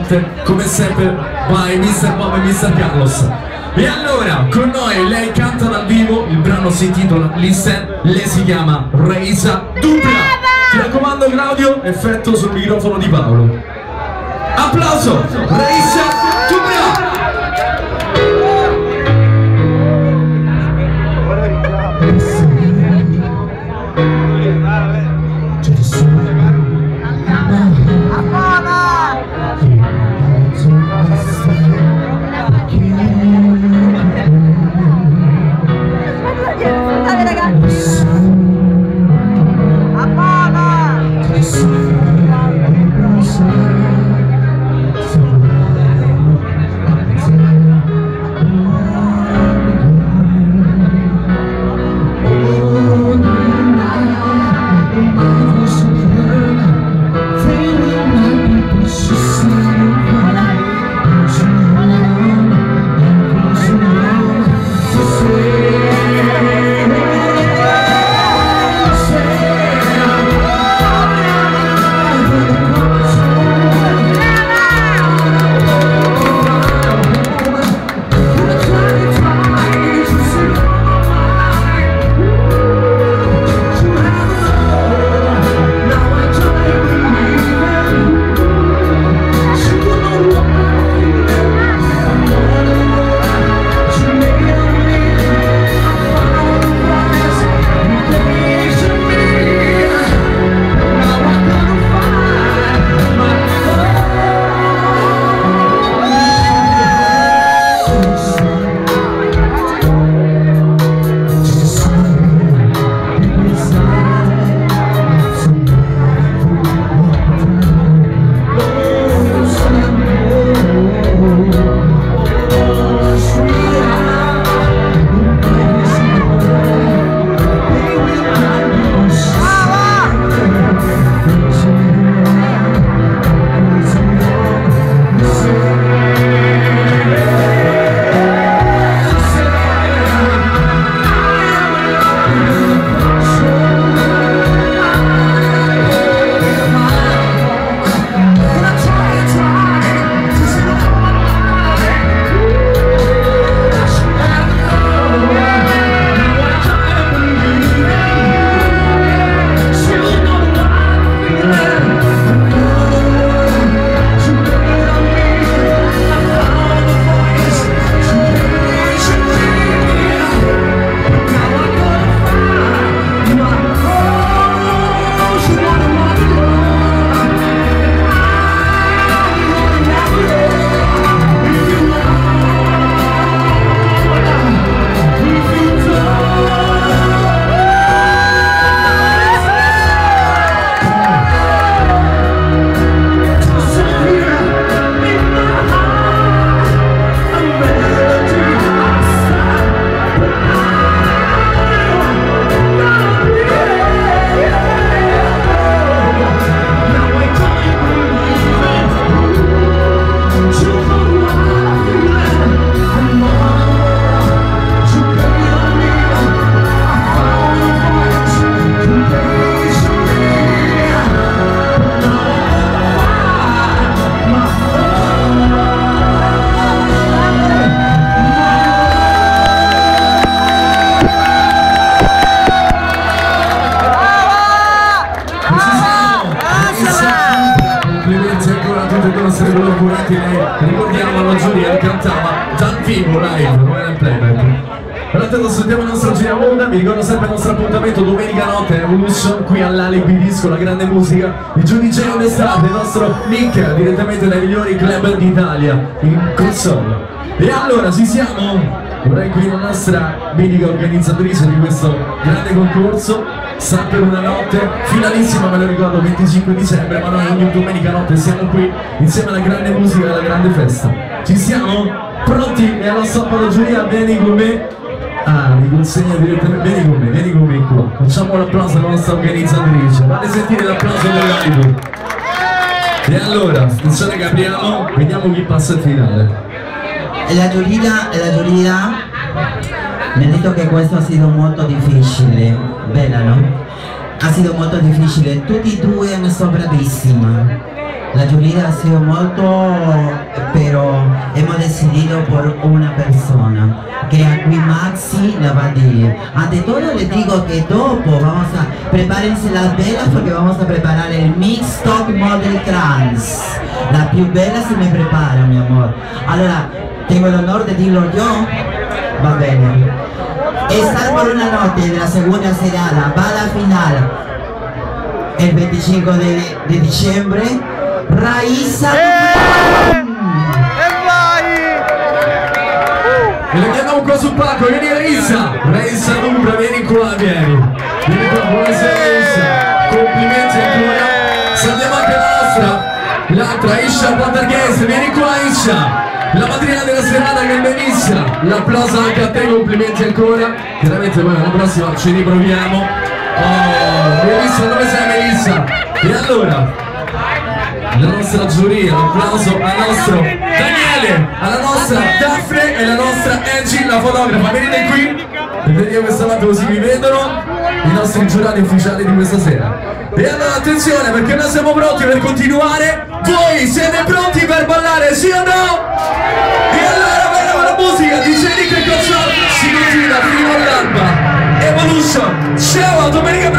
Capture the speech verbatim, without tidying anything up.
notte, come sempre, by mister Bob e mister Carlos. E allora, con noi lei canta dal vivo, il brano si intitola Listen, lei si chiama Reisa Dupla. Ti raccomando Claudio, effetto sul microfono di Paolo. Applauso, Reisa Dupla! Ricordiamo alla giuria cantava dal vivo live, non era in playback. Pertanto salutiamo la nostra giuria Monda, vi ricordo sempre il nostro appuntamento domenica notte Evolution qui all'Alibi Disco, la grande musica, il giudice d'estate, il nostro Nick direttamente dai migliori club d'Italia in console. E allora ci siamo, vorrei qui la nostra mitica organizzatrice di questo grande concorso, sta per una notte finalissima, me lo ricordo, venticinque dicembre, ma noi ogni domenica notte siamo qui insieme alla grande musica e alla grande festa. Ci siamo? Pronti? E alla stoppa giuria, vieni con me. Ah, mi consegna direttamente, vieni con me, vieni con me qua. Facciamo l'applauso alla nostra organizzatrice, fate sentire l'applauso dell'Alibi. E allora, attenzione che apriamo, vediamo chi passa al finale. La giuria, la giuria mi ha detto che questo ha sido molto difficile, bella no? Ha sido molto difficile, tutti e due sono bravissimi. La giuria ha sido molto, pero hemos decidido por una persona que aquí Maxi la va a decir. Ante todo les digo que dopo vamos a, prepárense las velas porque vamos a preparar el Mix Top Model Trans. La più bella se me prepara, mi amor. Allora, tengo el honor de dirlo yo, va bene. Estar por una noche de la segunda serata va a la final el veinticinco de, de diciembre. Raisa E vai! E la chiamiamo qua sul palco, vieni Raisa! Raisa Lumbra, vieni qua, vieni! Vieni qua, buonasera Raisa! Complimenti ancora! Salutiamo anche la nostra, l'altra Isha Pantarghese, vieni qua Isha! La madrina della serata che è benissima! L'applauso anche a te, complimenti ancora! Chiaramente poi alla prossima ci riproviamo! Oh, Melissa, dove sei Melissa? E allora? La nostra giuria, un applauso al nostro Daniele, alla nostra Daphne e alla nostra Angie, la fotografa. Venite qui e vediamo questa parte così vi vedono i nostri giurati ufficiali di questa sera. E allora attenzione perché noi siamo pronti per continuare. Voi siete pronti per ballare, sì o no? E allora bella la musica di Nick e Control si continua fino all'alba. Evolution, ciao, a domenica.